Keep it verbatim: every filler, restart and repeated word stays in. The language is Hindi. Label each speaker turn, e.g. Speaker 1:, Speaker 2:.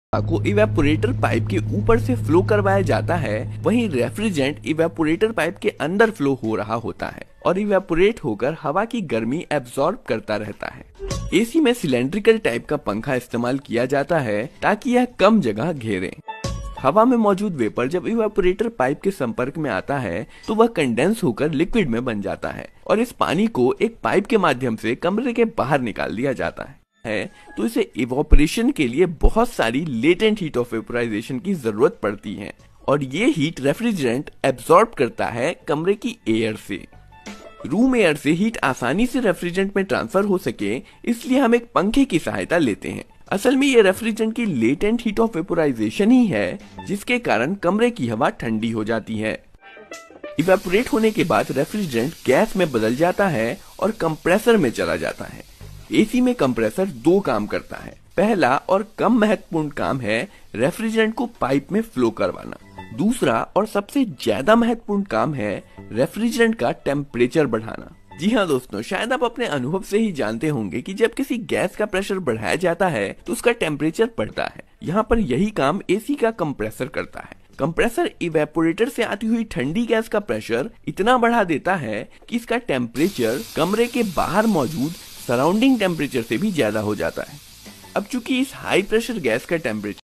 Speaker 1: को इवेपोरेटर पाइप के ऊपर से फ्लो करवाया जाता है, वहीं रेफ्रिजरेंट इवेपोरेटर पाइप के अंदर फ्लो हो रहा होता है और इवेपोरेट होकर हवा की गर्मी एब्जॉर्ब करता रहता है। एसी में सिलेंड्रिकल टाइप का पंखा इस्तेमाल किया जाता है ताकि यह कम जगह घेरे। हवा में मौजूद वेपर जब इवेपोरेटर पाइप के संपर्क में आता है तो वह कंडेंस होकर लिक्विड में बन जाता है और इस पानी को एक पाइप के माध्यम से कमरे के बाहर निकाल दिया जाता है है तो इसे इवोपरेशन के लिए बहुत सारी लेटेंट हीट ऑफ वेपोराइजेशन की जरूरत पड़ती है और ये हीट रेफ्रिजरेंट एब्जॉर्ब करता है कमरे की एयर से। रूम एयर से हीट आसानी से रेफ्रिजरेंट में ट्रांसफर हो सके इसलिए हम एक पंखे की सहायता लेते हैं। असल में ये रेफ्रिजरेंट की लेटेंट हीट ऑफ वेपोराइजेशन ही है जिसके कारण कमरे की हवा ठंडी हो जाती है। इवेपोरेट होने के बाद रेफ्रिजरेंट गैस में बदल जाता है और कंप्रेसर में चला जाता है। एसी में कंप्रेसर दो काम करता है। पहला और कम महत्वपूर्ण काम है रेफ्रिजरेंट को पाइप में फ्लो करवाना। दूसरा और सबसे ज्यादा महत्वपूर्ण काम है रेफ्रिजरेंट का टेम्परेचर बढ़ाना। जी हाँ दोस्तों, शायद आप अपने अनुभव से ही जानते होंगे कि जब किसी गैस का प्रेशर बढ़ाया जाता है तो उसका टेम्परेचर बढ़ता है। यहाँ पर यही काम एसी का कंप्रेसर करता है। कंप्रेसर इवेपोरेटर से आती हुई ठंडी गैस का प्रेशर इतना बढ़ा देता है कि इसका टेम्परेचर कमरे के बाहर मौजूद सराउंडिंग टेम्परेचर से भी ज्यादा हो जाता है। अब चूंकि इस हाई प्रेशर गैस का टेम्परेचर